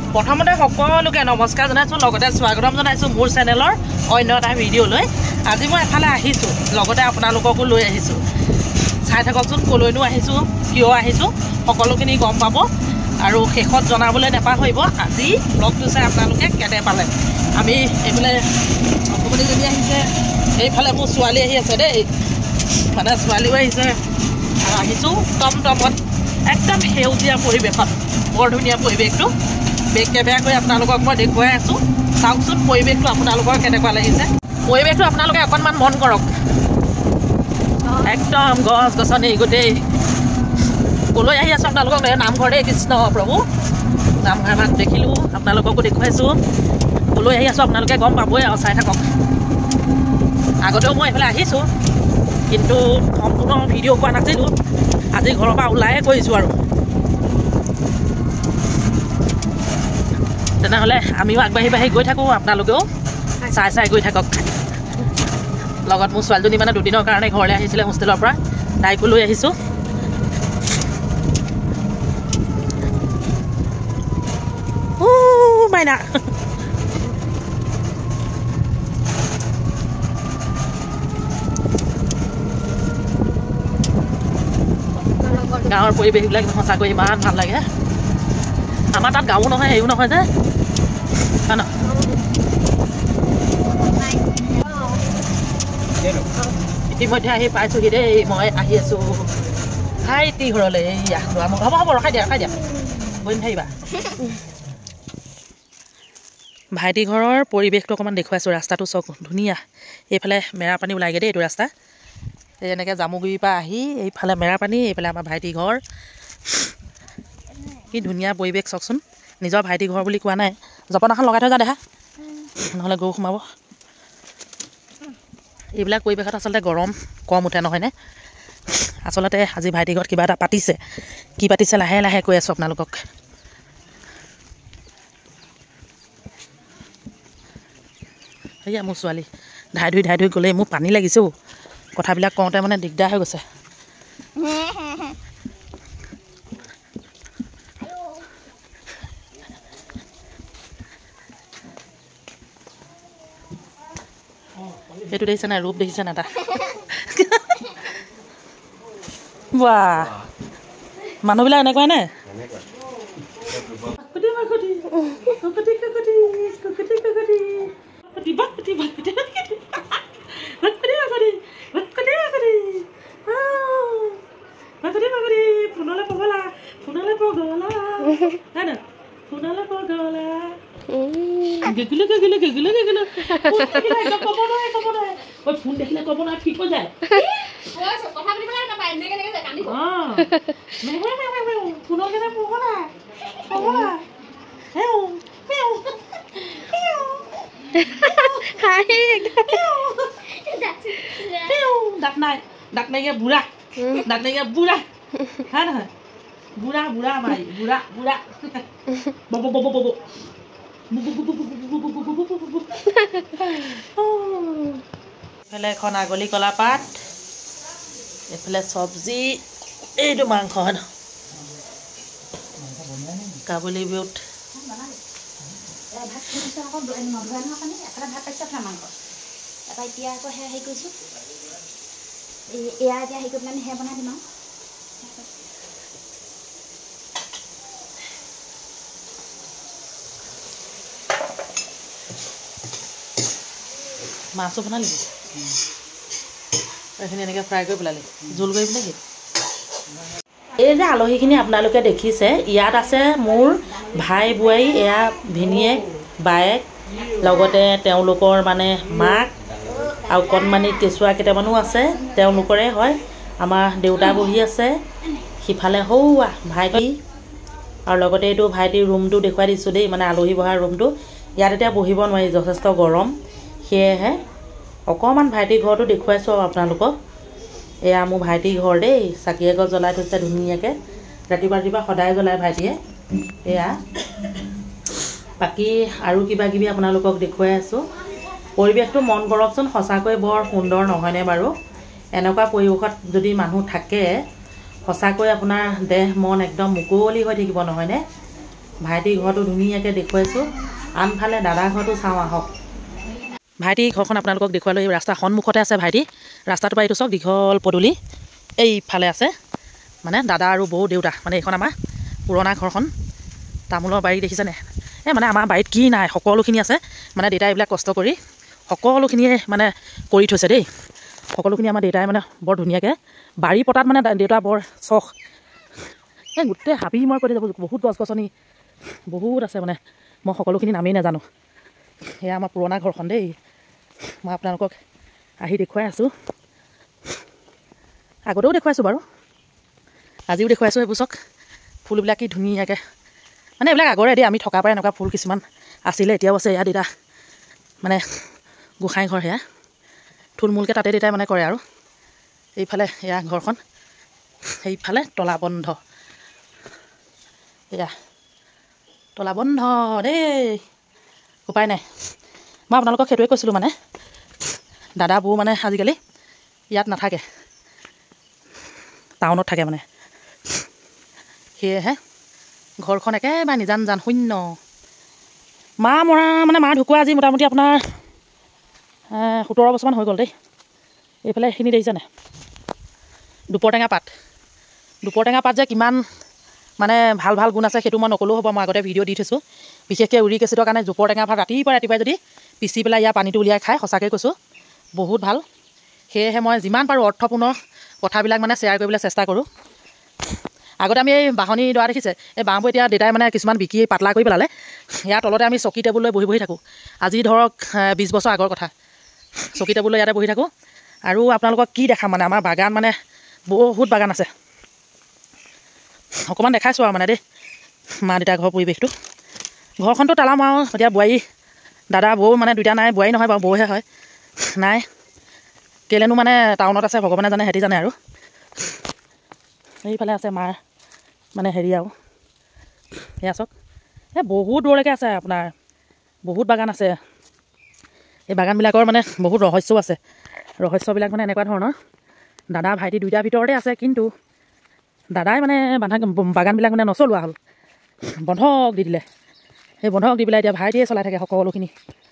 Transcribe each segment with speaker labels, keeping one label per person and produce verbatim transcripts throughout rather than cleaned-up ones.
Speaker 1: প্ৰথমতে সকলোকে নমস্কাৰ জনাইছোঁ, লগতে স্বাগতম জনাইছোঁ মোৰ চেনেলৰ অন্য এটা ভিডিঅ'লৈ। আজি মই এফালে আহিছোঁ, লগতে আপোনালোককো লৈ আহিছোঁ। চাই থাককচোন ক'লৈনো আহিছোঁ, কিয় আহিছোঁ, সকলোখিনি গম পাব আৰু শেষত জনাবলৈ নেপাহৰিব আজি ব্লগটো চাই আপোনালোকে কেনে পালে। আমি এইফালে অকণমানি যদি আহিছে, এইফালে মোৰ ছোৱালী আহি আছে দেই, মানে ছোৱালীও আহিছে আৰু আহিছোঁ টমটমত একদম সেউজীয়া পৰিৱেশত। বৰ ধুনীয়া পৰিৱেশটো, বেগ কেমেৰা কৰি আপোনালোকক মই দেখুৱাই আছোঁ। চাওকচোন পৰিৱেশটো আপোনালোকৰ কেনেকুৱা লাগিছে। পৰিৱেশটো আপোনালোকে অকণমান মন কৰক, একদম গছ গছনি গোটেই। ক'লৈ আহি আছোঁ আপোনালোকক নামঘৰ দেই, কৃষ্ণ প্ৰভু নামঘৰ ভাগ দেখিলোঁ, আপোনালোককো দেখুৱাইছোঁ। ক'লৈ আহি আছোঁ আপোনালোকে গম পাবই আৰু, চাই থাকক। আগতেও মই এইফালে আহিছোঁ কিন্তু সম্পূৰ্ণ ভিডিঅ' পোৱা নাছিলোঁ, আজি ঘৰৰ পৰা ওলায়ে কৰিছোঁ আৰু। তেনেহ'লে আমিও আগবাঢ়ি বাঢ়ি গৈ থাকোঁ, আপোনালোকেও চাই চাই গৈ থাকক। লগত মোৰ ছোৱালীজনী মানে দুদিনৰ কাৰণে ঘৰলৈ আহিছিলে হোষ্টেলৰ পৰা, তাইকো লৈ আহিছোঁ। মাইনা গাঁৱৰ পৰিৱেশবিলাক সঁচাকৈ ইমান ভাল লাগে। আমাৰ তাত গাঁও নহয়, হেৰিও নহয় যে, হয় ন? ইতিমধ্যে আহি পাইছোঁহি দেই, মই আহি আছোঁ ভাইটি ঘৰলৈ। এয়া দুৱাৰমুখ, হ'ব হ'ব ৰখাই দিয়া ৰখাই দিয়া, বহি নাথাকিবা। ভাইটি ঘৰৰ পৰিৱেশটো অকণমান দেখুৱাইছোঁ। ৰাস্তাটো চক ধুনীয়া, এইফালে মেৰাপানী ওলাইগৈ দেই, এইটো ৰাস্তা। এই এনেকৈ জামুগুৰিৰ পৰা আহি এইফালে মেৰাপানী, এইফালে আমাৰ ভাইটি ঘৰ। কি ধুনীয়া পৰিৱেশ চাওকচোন। নিজৰ ভাইটি ঘৰ বুলি কোৱা নাই, জপনাখন লগাই থৈ যা দেখা, নহ'লে গৰু সোমাব। এইবিলাক পৰিৱেশত আচলতে গৰম কম উঠে নহয়নে? আচলতে আজি ভাইটি ঘৰত কিবা এটা পাতিছে, কি পাতিছে লাহে লাহে কৈ আছোঁ আপোনালোকক। সেয়া মোৰ ছোৱালী ধাই ধুই ধাই ধুই গ'লেই মোৰ পানী লাগিছেও, কথাবিলাক কওঁতে মানে দিগদাৰ হৈ গৈছে। সেইটো দেখিছে নাই, ৰূপ দেখিছে নাই তাৰ? বাহ, মানুহবিলাক এনেকুৱাই নে? ফোন দেখিলে ক'ব নহয়, ঠিক হৈ যায়। দাঁত নাই, দাঁত নাইকিয়া বুঢ়া, দাঁত নাইকিয়া বুঢ়া, হয় নহয়? বুঢ়া বুঢ়া মাৰি বুঢ়া বুঢ়া বব বব বব এইফালে এখন আগলি কলা পাত, এইফালে চব্জি, এইটো মাংস হয় ন, কাবুলী বুট। মাছো বনালি, এইখিনি এনেকৈ ফ্ৰাই কৰি পেলালি, জোল কৰি পেলাই কি? এই যে আলহীখিনি আপোনালোকে দেখিছে, ইয়াত আছে মোৰ ভাই বোৱাৰী, এয়া ভিনীয়েক বায়েক, লগতে তেওঁলোকৰ মানে মাক আৰু কণমানি কেঁচুৱা কেইটামানো আছে, তেওঁলোকৰে হয়। আমাৰ দেউতা বহি আছে, সিফালে সৌৱা ভাইটি, আৰু লগতে এইটো ভাইটিৰ ৰুমটো দেখুৱাই দিছোঁ দেই, মানে আলহী বহাৰ ৰুমটো। ইয়াত এতিয়া বহিব নোৱাৰি, যথেষ্ট গৰম, সেয়েহে অকণমান ভাইটিৰ ঘৰটো দেখুৱাইছোঁ আৰু আপোনালোকক। এয়া মোৰ ভাইটিৰ ঘৰ দেই, চাকি এগছ জ্বলাই থৈছে ধুনীয়াকৈ, ৰাতিপুৱা ৰাতিপুৱা সদায় জ্বলায় ভাইটিয়ে। এয়া বাকী আৰু কিবা কিবি আপোনালোকক দেখুৱাই আছোঁ। পৰিৱেশটো মন কৰকচোন, সঁচাকৈ বৰ সুন্দৰ নহয়নে বাৰু? এনেকুৱা পৰিৱেশত যদি মানুহ থাকে, সঁচাকৈ আপোনাৰ দেহ মন একদম মুকলি হৈ থাকিব নহয়নে? ভাইটিৰ ঘৰটো ধুনীয়াকৈ দেখুৱাইছোঁ। আনফালে দাদাৰ ঘৰটো চাওঁ আহক। ভাইটি ঘৰখন আপোনালোকক দেখুৱালোঁ। এই ৰাস্তাৰ সন্মুখতে আছে ভাইটি। ৰাস্তাটোৰ পৰা এইটো চাওক দীঘল পদূলি এইফালে আছে। মানে দাদা আৰু বৌ দেউতা, মানে এইখন আমাৰ পুৰণা ঘৰখন। তামোলৰ বাৰী দেখিছেনে? এই মানে আমাৰ বাৰীত কি নাই সকলোখিনি আছে। মানে দেউতাই এইবিলাক কষ্ট কৰি সকলোখিনিয়ে মানে কৰি থৈছে দেই। সকলোখিনি আমাৰ দেউতাই মানে বৰ ধুনীয়াকৈ বাৰী পতাত মানে দেউতা বৰ চখ। এই গোটেই হাবি মই কৈ যাব, বহুত গছ গছনি বহুত আছে। মানে মই সকলোখিনি নামেই নাজানো। সেয়া আমাৰ পুৰণা ঘৰখন দেই। মই আপোনালোকক আহি দেখুৱাই আছোঁ। আগতেও দেখুৱাইছোঁ বাৰু, আজিও দেখুৱাইছোঁ। এইবোৰ চাওক ফুলবিলাক কি ধুনীয়াকৈ, মানে এইবিলাক আগৰে দেই। আমি থকা পৰাই এনেকুৱা ফুল কিছুমান আছিলে, এতিয়াও আছে। এয়া দেউতা মানে গোসাঁই ঘৰ, সেয়া থুলমূলকৈ তাতে দেউতাই মানে কৰে আৰু। এইফালে এয়া ঘৰখন, সেইফালে তলা বন্ধ। এয়া তলা বন্ধ দেই, উপায় নাই। মই আপোনালোকক সেইটোৱে কৈছিলোঁ, মানে দাদা বৌ মানে আজিকালি ইয়াত নাথাকে, টাউনত থাকে মানে। সেয়েহে ঘৰখন একেবাৰে নিজান জান শূন্য। মা মৰা মানে মা ঢুকুৱা আজি মোটামুটি আপোনাৰ সোতৰ বছৰমান হৈ গ'ল দেই। এইফালে এইখিনি দেখিছেনে? দুপৰটেঙা পাত। দুপৰটেঙা পাত যে কিমান মানে ভাল ভাল গুণ আছে সেইটো মই নক'লেও হ'ব। মই আগতে ভিডিঅ' দি থৈছোঁ। বিশেষকৈ উৰিক এচিডৰ কাৰণে দুপৰটেঙা ভাত ৰাতিপুৱা ৰাতিপুৱাই যদি পিচি পেলাই ইয়াৰ পানীটো উলিয়াই খায়, সঁচাকৈ কৈছোঁ বহুত ভাল। সেয়েহে মই যিমান পাৰোঁ অৰ্থপূৰ্ণ কথাবিলাক মানে শ্বেয়াৰ কৰিবলৈ চেষ্টা কৰোঁ। আগতে আমি এই বাঁহনি ডৰা দেখিছে, এই বাঁহবোৰ এতিয়া দেউতাই মানে কিছুমান বিকি পাতলা কৰি পেলালে। ইয়াৰ তলতে আমি চকী টেবুল লৈ বহি বহি থাকোঁ। আজি ধৰক বিছ বছৰ আগৰ কথা। চকী টেবুল লৈ ইয়াতে বহি থাকোঁ। আৰু আপোনালোকক কি দেখাম, মানে আমাৰ বাগান মানে বহুত বাগান আছে। অকণমান দেখাইছোঁ আৰু মানে দেই মা দেউতা ঘৰৰ পৰিৱেশটো। ঘৰখনতো তালাম আৰু এতিয়া বোৱাৰী দাদা বৌ মানে দুইটা নাই। বোৱাৰী নহয় বাৰু, বৌহে হয়। নাই কেলেনো মানে টাউনত আছে ভগৱানে জানে, সিহঁতি জানে আৰু। এইফালে আছে মাৰ মানে হেৰি আৰু এয়া চাওক, এই বহুত দূৰলৈকে আছে আপোনাৰ, বহুত বাগান আছে। এই বাগানবিলাকৰ মানে বহুত ৰহস্যও আছে। ৰহস্যবিলাক মানে এনেকুৱা ধৰণৰ, দাদা ভাইটি দুইটাৰ ভিতৰতে আছে। কিন্তু দাদাই মানে বান্ধা বাগানবিলাক মানে নচলোৱা হ'ল, বন্ধক দি দিলে। সেই বন্ধক দি পেলাই এতিয়া ভাইটিয়ে চলাই থাকে সকলোখিনি।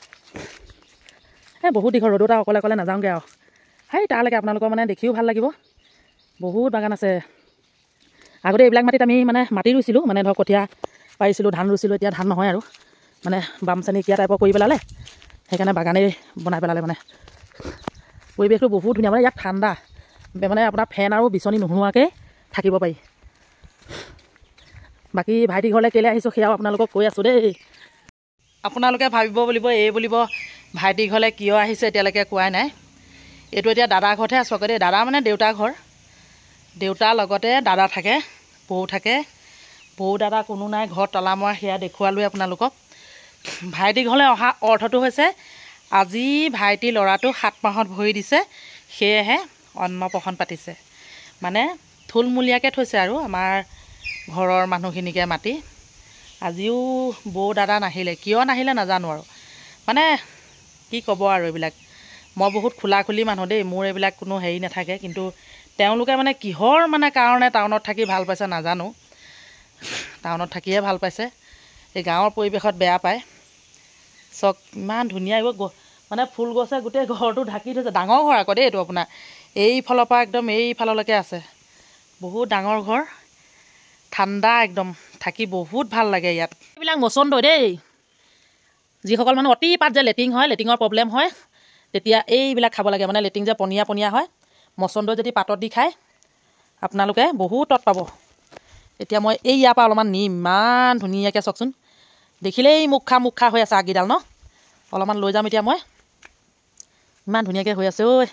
Speaker 1: এই বহুত দীঘল, ৰ'দত আৰু অকলে অকলে নাযাওঁগৈ আৰু। সেই তালৈকে আপোনালোকৰ মানে দেখিও ভাল লাগিব। বহুত বাগান আছে। আগতে এইবিলাক মাটিত আমি মানে মাটি ৰুইছিলোঁ, মানে ধৰক কঠীয়া পাৰিছিলোঁ, ধান ৰুইছিলোঁ। এতিয়া ধান নহয় আৰু, মানে বাম চানিকীয়া টাইপৰ কৰি পেলালে। সেইকাৰণে বাগানেই বনাই পেলালে। মানে পৰিৱেশটো বহুত ধুনীয়া, মানে ইয়াত ঠাণ্ডা, মানে আপোনাৰ ফেন আৰু বিচনী নোহোৱাকৈ থাকিব পাৰি। বাকী ভাইটি ঘৰলৈ কেলৈ আহিছোঁ সেয়াও আপোনালোকক কৈ আছোঁ দেই। আপোনালোকে ভাবিব বুলিব, এই বুলিব ভাইটি ঘৰলৈ কিয় আহিছে এতিয়ালৈকে কোৱাই নাই। এইটো এতিয়া দাদাৰ ঘৰতহে আছোঁ আকৌ দেই। দাদা মানে দেউতাৰ ঘৰ। দেউতাৰ লগতে দাদা থাকে, বৌ থাকে। বৌ দাদা কোনো নাই ঘৰত, তলা মৰা সেয়া দেখুৱালোৱে আপোনালোকক। ভাইটি ঘৰলৈ অহা অৰ্থটো হৈছে আজি ভাইটি ল'ৰাটো সাত মাহত ভৰি দিছে, সেয়েহে অন্নপ্ৰসন পাতিছে। মানে থুলমূলীয়াকৈ থৈছে আৰু আমাৰ ঘৰৰ মানুহখিনিকে মাতি। আজিও বৌ দাদা নাহিলে, কিয় নাহিলে নাজানো আৰু। মানে কি ক'ব আৰু এইবিলাক, মই বহুত খোলা খুলি মানুহ দেই, মোৰ এইবিলাক কোনো হেৰি নাথাকে। কিন্তু তেওঁলোকে মানে কিহৰ মানে কাৰণে টাউনত থাকি ভাল পাইছে নাজানো। টাউনত থাকিয়ে ভাল পাইছে, এই গাঁৱৰ পৰিৱেশত বেয়া পায়। চক ইমান ধুনীয়া এইবোৰ মানে ফুল গছে গোটেই ঘৰটো ঢাকি থৈছে। ডাঙৰ ঘৰ আকৌ দেই এইটো আপোনাৰ, এইফালৰ পৰা একদম এইফাললৈকে আছে। বহুত ডাঙৰ ঘৰ, ঠাণ্ডা একদম, থাকি বহুত ভাল লাগে ইয়াত। এইবিলাক মচন্দৈ দেই। যিসকল মানুহ অতিপাত যে লেট্ৰিন হয়, লেট্ৰিনৰ প্ৰব্লেম হয়, তেতিয়া এইবিলাক খাব লাগে। মানে লেট্ৰিন যে পনীয়া পনীয়া হয়, মচন্দৈ যদি পাতত দি খায় আপোনালোকে বহুত তত পাব। এতিয়া মই এই ইয়াৰ পৰা অলপমান নিম, ইমান ধুনীয়াকৈ চাওকচোন, দেখিলেই মুখ খা মুখ খা হৈ আছে আগকেইডাল ন। অলপমান লৈ যাম এতিয়া মই, ইমান ধুনীয়াকৈ হৈ আছে ঐ।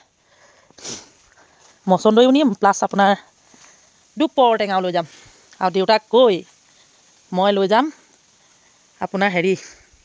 Speaker 1: মচন্দৈও নিম, প্লাছ আপোনাৰ দুপৰটেঙাও লৈ যাম। আৰু দেউতাক কৈ মই লৈ যাম আপোনাৰ হেৰি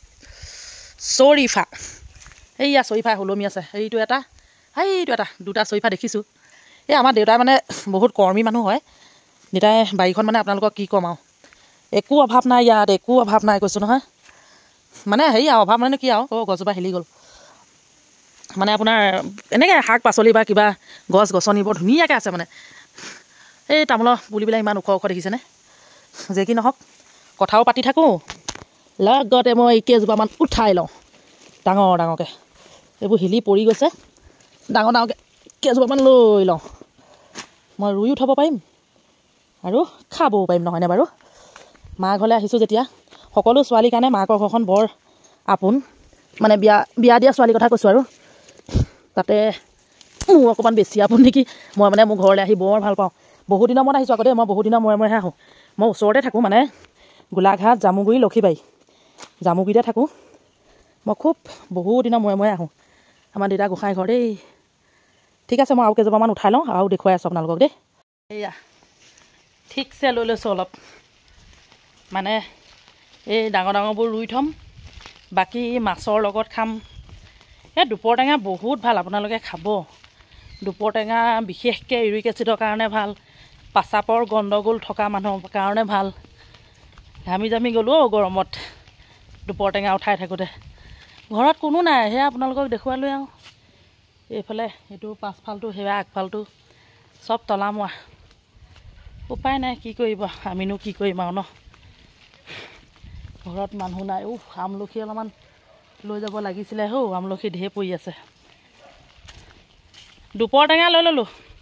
Speaker 1: চৰিফা। এইয়া চৰিফা ওলমি আছে, এইটো এটা, সেইটো এটা, দুটা চৰিফা দেখিছোঁ। এই আমাৰ দেউতাই মানে বহুত কৰ্মী মানুহ হয়। দেউতাই বাৰীখন মানে আপোনালোকক কি ক'ম আৰু, একো অভাৱ নাই ইয়াত, একো অভাৱ নাই কৈছোঁ নহয়। মানে হেৰি আৰু অভাৱ মানে কি আৰু, অঁ গছজোপা হিলি গ'ল। মানে আপোনাৰ এনেকৈ শাক পাচলি বা কিবা গছ গছনি বৰ ধুনীয়াকৈ আছে। মানে এই তামোলৰ পুলিবিলাক ইমান ওখ ওখ দেখিছেনে? যে কি নহওক কথাও পাতি থাকোঁ লগতে মই কেইজোপামান উঠাই লওঁ ডাঙৰ ডাঙৰকৈ এইবোৰ হিলি পৰি গৈছে ডাঙৰ ডাঙৰকৈ কেইজোপামান লৈ লওঁ মই ৰুইও থ'ব পাৰিম আৰু খাবও পাৰিম নহয়নে বাৰু মা ঘৰলৈ আহিছোঁ যেতিয়া সকলো ছোৱালীৰ কাৰণে মাকৰ ঘৰখন বৰ আপোন মানে বিয়া বিয়া দিয়া ছোৱালীৰ কথা কৈছোঁ আৰু তাতে মোৰ অকণমান বেছি আপোন নেকি মই মানে মোৰ ঘৰলৈ আহি বৰ ভাল পাওঁ বহুত দিনৰ মূৰত আহিছোঁ আগতে মই বহুত দিনৰ মূৰে মূৰেহে আহোঁ মই ওচৰতে থাকোঁ মানে গোলাঘাট জামুগুৰি লক্ষীবাৰী জামুগুৰিতে থাকোঁ মই খুব বহুত দিনৰ মূৰে মূৰে আহোঁ আমাৰ দেউতা গোঁসাই ঘৰ দেই ঠিক আছে মই আৰু কেইজোপামান উঠাই লওঁ আৰু দেখুৱাই আছোঁ আপোনালোকক দেই এয়া ঠিকছে লৈ লৈছোঁ অলপ মানে এই ডাঙৰ ডাঙৰবোৰ ৰুই থ'ম বাকী মাছৰ লগত খাম এই দুপৰ টেঙা বহুত ভাল আপোনালোকে খাব দুপৰ টেঙা বিশেষকৈ ইউৰিক এচিডৰ কাৰণে ভাল পাচাপৰ গণ্ডগোল থকা মানুহৰ কাৰণে ভাল ঘামি জামি গ'লোঁ গৰমত দুপৰ টেঙা উঠাই থাকোঁতে ঘৰত কোনো নাই সেয়া আপোনালোকক দেখুৱালৈ আৰু এইফালে এইটো পাছফালটো সেয়া আগফালটো চব তলামোৱা উপায় নাই কি কৰিব আমিনো কি কৰিম আৰু ন ঘৰত মানুহ নাই উফ আমলখি অলপমান লৈ যাব লাগিছিলে হৌ আমলখি ঢেৰ পৰি আছে দুপৰ টেঙা লৈ ল'লোঁ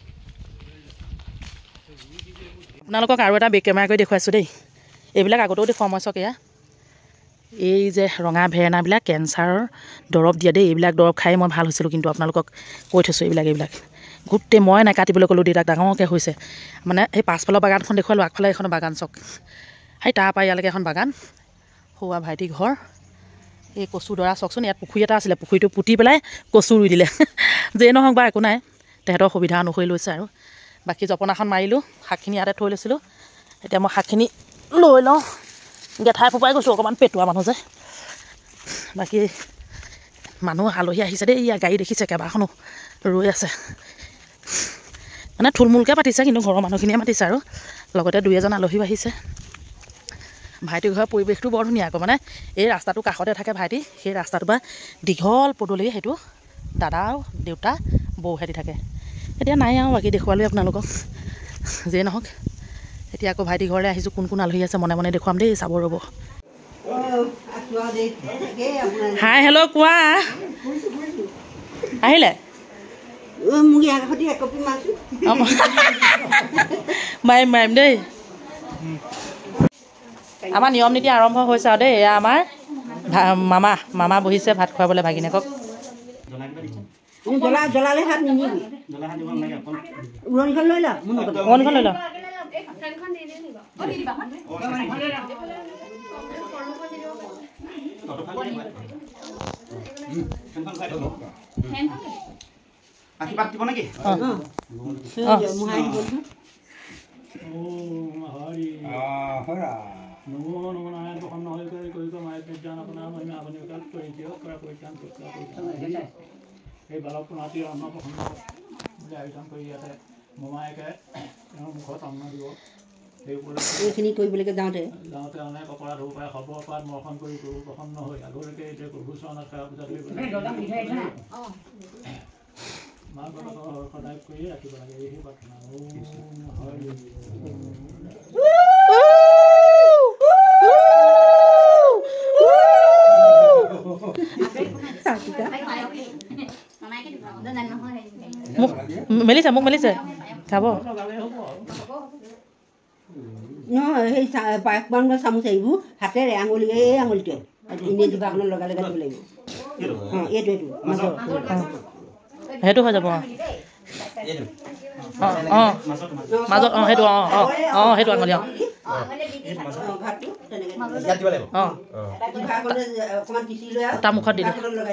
Speaker 1: আপোনালোকক আৰু এটা বেক কেমেৰা কৰি দেখুৱাইছোঁ দেই এইবিলাক আগতেও দেখুৱাওঁ মই চক এয়া এই যে ৰঙা ভেৰেনাবিলাক কেঞ্চাৰৰ দৰৱ দিয়ে দেই এইবিলাক দৰৱ খাই মই ভাল হৈছিলোঁ কিন্তু আপোনালোকক কৈ থৈছোঁ এইবিলাক এইবিলাক গোটেই মই নাকাটিবলৈ ক'লোঁ দেউতাক ডাঙৰকৈ হৈছে মানে সেই পাছফালৰ বাগানখন দেখুৱালোঁ আগফালে এখন বাগান চক সেই তাৰপৰা ইয়ালৈকে এখন বাগান সৌৱা ভাইটি ঘৰ এই কচু দৰা চাওকচোন ইয়াত পুখুৰী এটা আছিলে পুখুৰীটো পুতি পেলাই কচু ৰুই দিলে যেই নহওক বা একো নাই তেহেঁতৰ সুবিধা অনুসৰি লৈছে আৰু বাকী জপনাখন মাৰিলোঁ শাকখিনি ইয়াতে থৈ লৈছিলোঁ এতিয়া মই শাকখিনি লৈ লওঁ গেঠাই ফোপাই গৈছোঁ অকণমান পেটুৱা মানুহ যে বাকী মানুহ আলহী আহিছে দেই ইয়াৰ গাড়ী দেখিছে কেইবাখনো ৰৈ আছে মানে থুলমূলকৈ পাতিছে কিন্তু ঘৰৰ মানুহখিনিয়ে মাতিছে আৰু লগতে দুই এজন আলহীও আহিছে ভাইটিৰ ঘৰৰ পৰিৱেশটো বৰ ধুনীয়া আকৌ মানে এই ৰাস্তাটো কাষতে থাকে ভাইটি সেই ৰাস্তাটোৰ পৰা দীঘল পদূলি সেইটো দাদা আৰু দেউতা বৌহেঁতি থাকে এতিয়া নাই আৰু বাকী দেখুৱালোঁ আপোনালোকক যিয়ে নহওক এতিয়া আকৌ ভাইটি ঘৰলৈ আহিছোঁ কোন কোন আলহী আছে মনে মনে দেখুৱাম দেই চাব ৰ'ব হাই হেল্ল' কোৱা আহিলে মাৰিম মাৰিম দেই আমাৰ নিয়ম নীতি আৰম্ভ হৈছে আৰু দেই এয়া আমাৰ মামা মামা বহিছে ভাত খুৱাবলৈ ভাগিনীয়েকক উৰণিখন লৈ ল
Speaker 2: আশীৰ্বাদ দিব নেকি নমো নমো নাৰায়ণ প্ৰসন্ন হৈ কৰি কৰি মায়ে বিজ্ঞান আপোনাৰ মহিমা আপুনি বিকাশ কৰি দিয়ক কৰা পৰিত্ৰাণ সেই বালক নাতি অন্ন প্ৰসন্ন বুলি আয়োজন কৰি ইয়াতে মোমায়েকে তেওঁৰ মুখত অন্ন দিব সেই এইখিনি কৰিবলৈকে যাওঁতে যাওঁতে অনেক অপৰাধ হ'ব পাৰে সৰ্ব অপৰাধ মৰ্ষণ কৰি প্ৰভু প্ৰসন্ন হৈ আগলৈকে এতিয়া প্ৰভু চৰণত সেৱা পূজা কৰিব মাক বাপেকৰ সদায় কৰি ৰাখিব লাগে এই প্ৰাৰ্থনা
Speaker 1: মেলিছে মোক মেলিছে খাব
Speaker 3: নহয় সেই পায়সমান চামুচ আহিব হাতেৰে আঙুলি এই আঙুলিটোৱে এনেই জিভাখনত লগাই লগাই দিব লাগিব অঁ এইটো এইটো
Speaker 1: সেইটো হৈ যাব অঁ অঁ মাজত অঁ সেইটো অঁ অঁ অঁ সেইটো আঙুলি অঁ অঁ তাৰ মুখত দিলে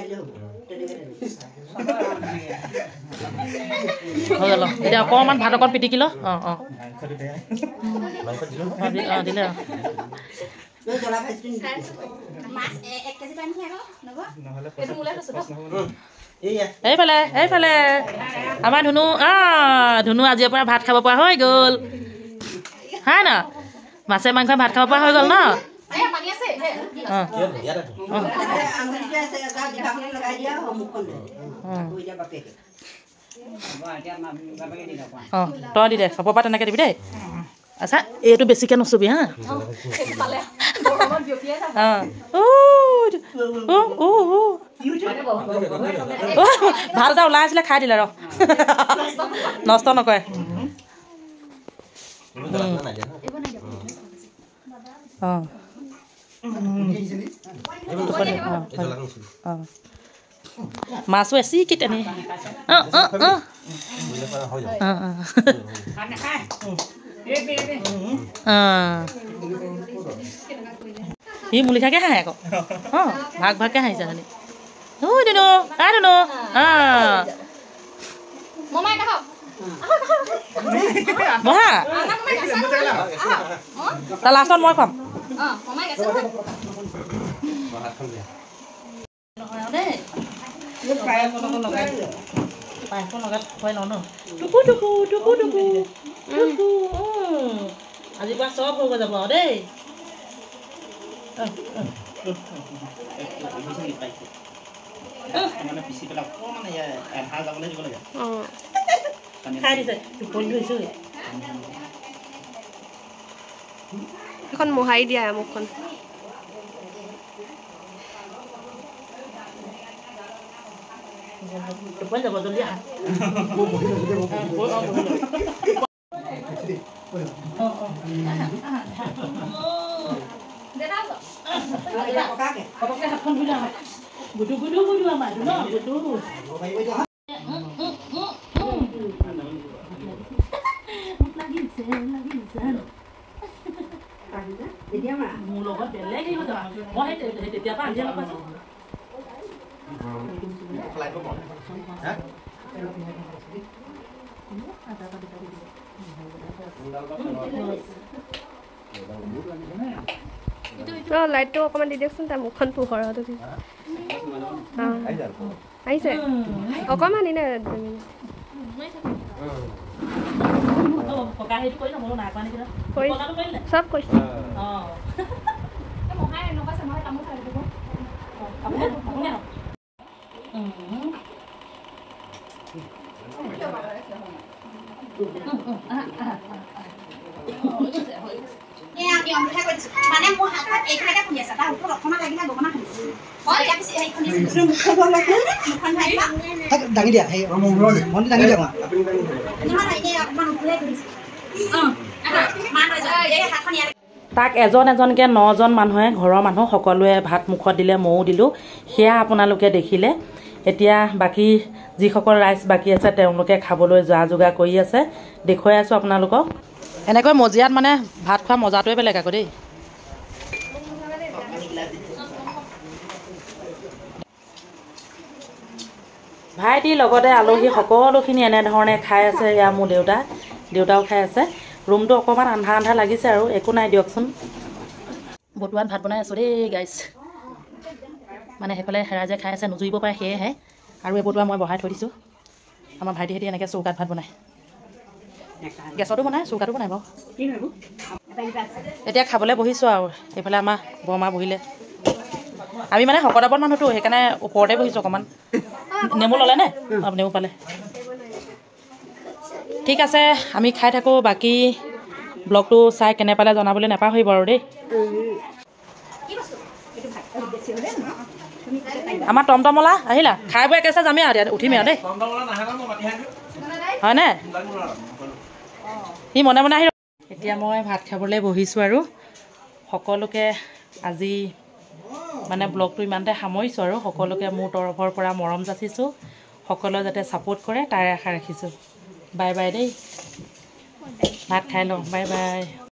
Speaker 1: হৈ গ'ল এতিয়া অকণমান ভাত অকণ পিটিকি ল অঁ অঁ অঁ দিলে অঁ এইফালে এইফালে আমাৰ ধুনু অঁ ধুনু আজিৰ পৰা ভাত খাব পৰা হৈ গ'ল হয় ন মাছে মাংসই ভাত খাব পৰা হৈ গ'ল ন অঁ তই দি দে চবৰ পৰা তেনেকৈ দিবি দেই আচ্ছা এইটো বেছিকৈ নচুবি হা ভাল এটা ওলাই আছিলে খাই দিলে ৰ নষ্ট নকৰে অঁ অঁ মাছো এচি কি তেনে অঁ অঁ অঁ অঁ অঁ সি মুলিখাকে হাঁহে আকৌ অঁ ভাগ ভাগকৈ হাঁহিছে খালি ঐ ধুনু কা ধুনু অঁ বহা তাৰ লাষ্টত মই খুৱাম পায়সখন লগাই খুৱাই লওঁ ন টুকু টুকু টুকু টুকু টুকু আজিৰ পৰা চব হৈ যাব আৰু দেই খাই দিছে টোপনি ধৰিছোঁ
Speaker 4: এখন মোহাৰি দিয়া মুখখন
Speaker 1: টোপনি যাব জলদি আহা হাতখন ধুই লওঁ গুটু গুটু গুটু আমাৰ ন গুটু মোৰ লগত বেলেগ হেৰি কথা মই সেই তেতিয়াৰ পৰা আন্ধিয়া নাপাইছোঁ
Speaker 4: অঁ লাইটটো অকণমান দি দিয়কচোন তাৰ মুখখন পোহৰত অঁ আহিছে অকণমান এনে চব কৈছে
Speaker 5: মানে মোৰ হাতত এইখানকে খুলি আছে তাৰ ওপৰত অকণমান লাগিলে অকণমান
Speaker 6: দাঙি দিয়া মনটো দাঙি দিয়া
Speaker 1: তাক এজন এজনকৈ নজন মানুহে ঘৰৰ মানুহ সকলোৱে ভাত মুখত দিলে ময়ো দিলোঁ সেয়া আপোনালোকে দেখিলে এতিয়া বাকী যিসকল ৰাইজ বাকী আছে তেওঁলোকে খাবলৈ যা যোগাৰ কৰি আছে দেখুৱাই আছোঁ আপোনালোকক এনেকৈ মজিয়াত মানে ভাত খোৱা মজাটোৱে বেলেগ আকৌ দেই ভাইটি লগতে আলহী সকলোখিনি এনেধৰণে খাই আছে এয়া মোৰ দেউতা দেউতাও খাই আছে ৰুমটো অকণমান আন্ধা আন্ধা লাগিছে আৰু একো নাই দিয়কচোন বটুৱাত ভাত বনাই আছোঁ দেই গাইছ মানে সেইফালে ৰাইজে খাই আছে নুজুৰিব পাৰে সেয়েহে আৰু এই বটুৱা মই বহাই থৈ দিছোঁ আমাৰ ভাইটিহঁতে এনেকৈ চৌকাত ভাত বনায় গেছতো বনায় চৌকাতো বনায় বাৰু এতিয়া খাবলৈ বহিছোঁ আৰু এইফালে আমাৰ বৰমা বহিলে আমি মানে শকতাৱত মানুহটো সেইকাৰণে ওপৰতে বহিছোঁ অকণমান নেমু ল'লে নে অঁ নেমু পালে ঠিক আছে আমি খাই থাকোঁ বাকী ব্লগটো চাই কেনে পালে জনাবলৈ নাপাহৰিব আৰু দেই আমাৰ টমটমলা আহিলা খাই বৈ একেছে যামেই আৰু উঠিমেই আৰু দেই হয়নে সি মনে মনে আহি এতিয়া মই ভাত খাবলৈ বহিছোঁ আৰু সকলোকে আজি মানে ব্লগটো ইমানতে সামৰিছোঁ আৰু সকলোকে মোৰ তৰফৰ পৰা মৰম যাচিছোঁ সকলোৱে যাতে ছাপোৰ্ট কৰে তাৰে আশা ৰাখিছোঁ বাই বাই দেই ভাত খাই লওঁ বাই বাই